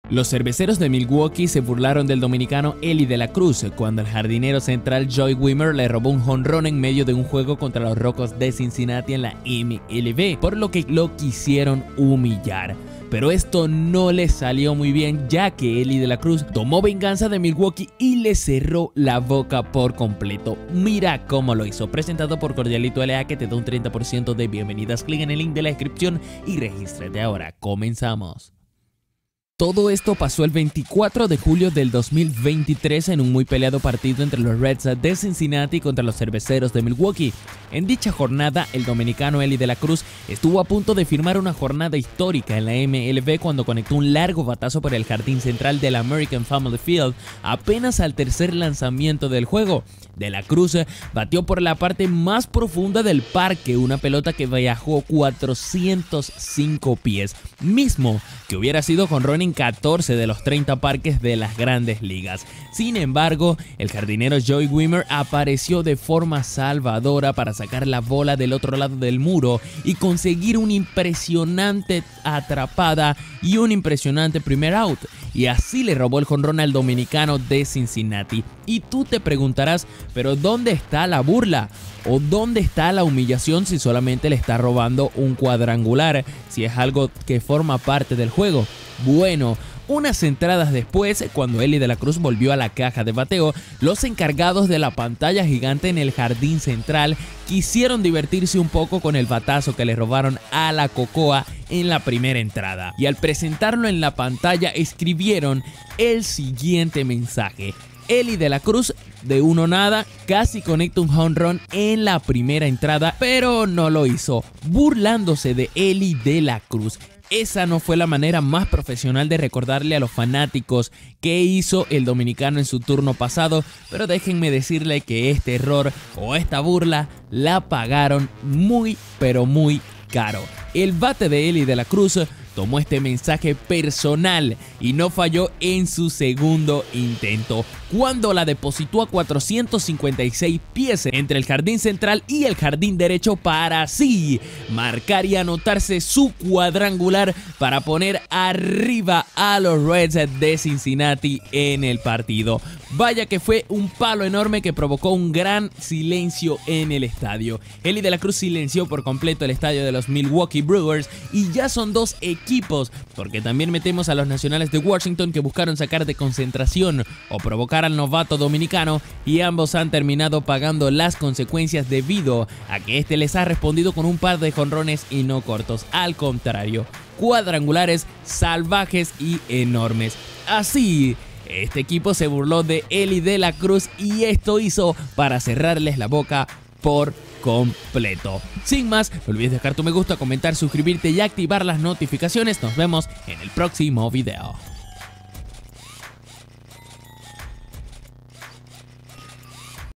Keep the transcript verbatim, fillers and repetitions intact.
Los cerveceros de Milwaukee se burlaron del dominicano Eli de la Cruz cuando el jardinero central Joey Wiemer le robó un jonrón en medio de un juego contra los Rocos de Cincinnati en la M L B, por lo que lo quisieron humillar. Pero esto no le salió muy bien, ya que Eli de la Cruz tomó venganza de Milwaukee y le cerró la boca por completo. Mira cómo lo hizo. Presentado por Cordialito L A, que te da un treinta por ciento de bienvenidas. Clic en el link de la descripción y regístrate ahora. Comenzamos. Todo esto pasó el veinticuatro de julio del dos mil veintitrés en un muy peleado partido entre los Reds de Cincinnati contra los Cerveceros de Milwaukee. En dicha jornada, el dominicano Eli de la Cruz estuvo a punto de firmar una jornada histórica en la M L B cuando conectó un largo batazo por el jardín central del American Family Field apenas al tercer lanzamiento del juego. De la Cruz batió por la parte más profunda del parque una pelota que viajó cuatrocientos cinco pies, mismo que hubiera sido jonrón en catorce de los treinta parques de las grandes ligas. Sin embargo, el jardinero Joey Wiemer apareció de forma salvadora para sacar la bola del otro lado del muro y conseguir una impresionante atrapada y un impresionante primer out, y así le robó el jonrón al dominicano de Cincinnati. Y tú te preguntarás, ¿pero dónde está la burla? ¿O dónde está la humillación si solamente le está robando un cuadrangular, si es algo que forma parte del juego? Bueno, unas entradas después, cuando Eli de la Cruz volvió a la caja de bateo, los encargados de la pantalla gigante en el jardín central quisieron divertirse un poco con el batazo que le robaron a la Cocoa en la primera entrada. Y al presentarlo en la pantalla escribieron el siguiente mensaje: Eli de la Cruz, de uno nada, casi conecta un home run en la primera entrada, pero no lo hizo, burlándose de Eli de la Cruz. Esa no fue la manera más profesional de recordarle a los fanáticos qué hizo el dominicano en su turno pasado, pero déjenme decirle que este error o esta burla la pagaron muy pero muy caro. El bate de Eli de la Cruz tomó este mensaje personal y no falló en su segundo intento, cuando la depositó a cuatrocientos cincuenta y seis pies entre el jardín central y el jardín derecho para así marcar y anotarse su cuadrangular para poner arriba a los Reds de Cincinnati en el partido. Vaya que fue un palo enorme que provocó un gran silencio en el estadio. Eli de la Cruz silenció por completo el estadio de los Milwaukee Brewers, y ya son dos equipos, porque también metemos a los Nacionales de Washington, que buscaron sacar de concentración o provocar al novato dominicano, y ambos han terminado pagando las consecuencias debido a que este les ha respondido con un par de jonrones y no cortos, al contrario, cuadrangulares salvajes y enormes. Así, este equipo se burló de Eli de la Cruz y esto hizo para cerrarles la boca por completo. Sin más, no olvides dejar tu me gusta, comentar, suscribirte y activar las notificaciones. Nos vemos en el próximo video.